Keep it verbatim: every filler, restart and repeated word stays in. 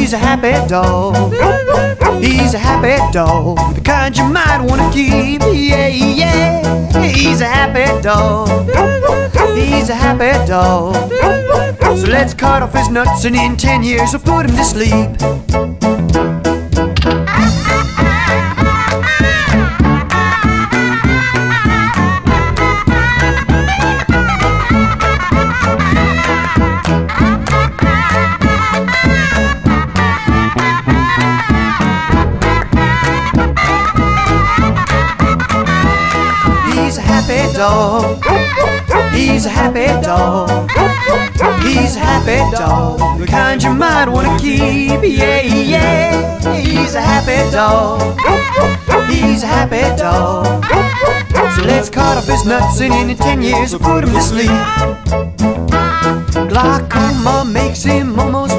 He's a happy dog. He's a happy dog, the kind you might want to keep. Yeah, yeah. He's a happy dog. He's a happy dog. So let's cut off his nuts and in ten years we'll put him to sleep. He's a happy dog. He's a happy dog. He's a happy dog, the kind you might want to keep. Yeah, yeah. He's a happy dog. He's a happy dog. So let's cut off his nuts and in ten years we'll put him to sleep. Glaucoma makes him almost